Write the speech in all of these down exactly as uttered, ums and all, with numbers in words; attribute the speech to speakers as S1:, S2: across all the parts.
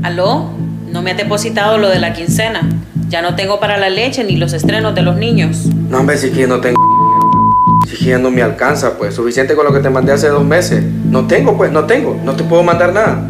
S1: Aló, no me has depositado lo de la quincena. Ya no tengo para la leche ni los estrenos de los niños.
S2: No, hombre, si que no tengo ni si que ya no me alcanza, pues. Suficiente con lo que te mandé hace dos meses. No tengo, pues, no tengo. No te puedo mandar nada.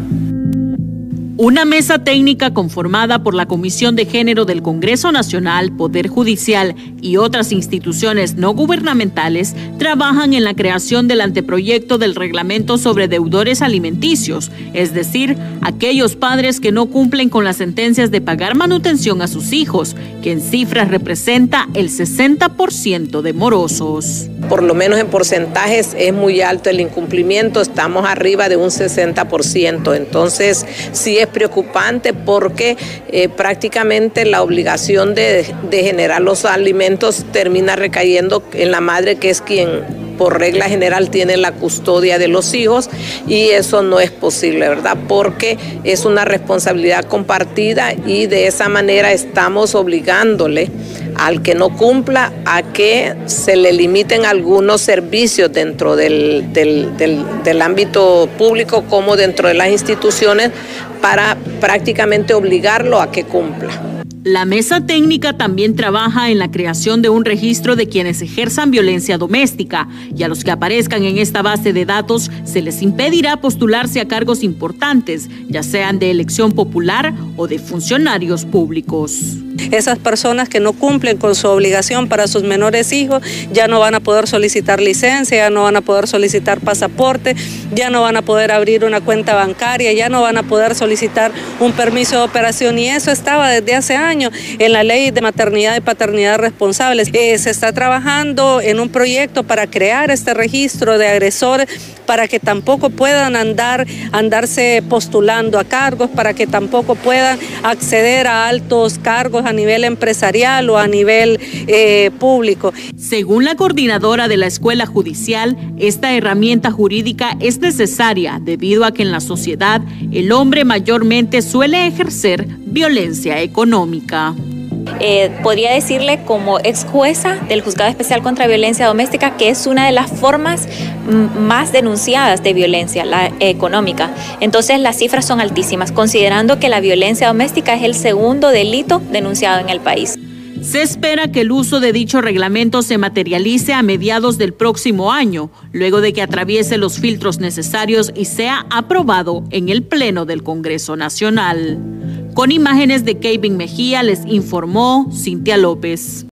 S3: Una mesa técnica conformada por la Comisión de Género del Congreso Nacional, Poder Judicial y otras instituciones no gubernamentales trabajan en la creación del anteproyecto del reglamento sobre deudores alimenticios, es decir, aquellos padres que no cumplen con las sentencias de pagar manutención a sus hijos, que en cifras representa el sesenta por ciento de morosos.
S4: Por lo menos en porcentajes es muy alto el incumplimiento, estamos arriba de un sesenta por ciento, entonces sí es preocupante porque eh, prácticamente la obligación de, de generar los alimentos termina recayendo en la madre, que es quien por regla general tiene la custodia de los hijos, y eso no es posible, ¿verdad? Porque es una responsabilidad compartida y de esa manera estamos obligándole al que no cumpla a que se le limiten algunos servicios dentro del, del, del, del ámbito público como dentro de las instituciones para prácticamente obligarlo a que cumpla.
S3: La mesa técnica también trabaja en la creación de un registro de quienes ejerzan violencia doméstica, y a los que aparezcan en esta base de datos se les impedirá postularse a cargos importantes, ya sean de elección popular o de funcionarios públicos.
S5: Esas personas que no cumplen con su obligación para sus menores hijos ya no van a poder solicitar licencia, ya no van a poder solicitar pasaporte, ya no van a poder abrir una cuenta bancaria, ya no van a poder solicitar un permiso de operación, y eso estaba desde hace años en la ley de maternidad y paternidad responsables. Eh, se está trabajando en un proyecto para crear este registro de agresores para que tampoco puedan andar, andarse postulando a cargos, para que tampoco puedan acceder a altos cargos a nivel empresarial o a nivel eh, público.
S3: Según la coordinadora de la Escuela Judicial, esta herramienta jurídica es necesaria debido a que en la sociedad el hombre mayormente suele ejercer violencia económica.
S6: Eh, podría decirle como ex jueza del Juzgado Especial contra Violencia Doméstica que es una de las formas más denunciadas de violencia, la económica. Entonces las cifras son altísimas, considerando que la violencia doméstica es el segundo delito denunciado en el país.
S3: Se espera que el uso de dicho reglamento se materialice a mediados del próximo año, luego de que atraviese los filtros necesarios y sea aprobado en el Pleno del Congreso Nacional. Con imágenes de Kevin Mejía les informó Cintia López.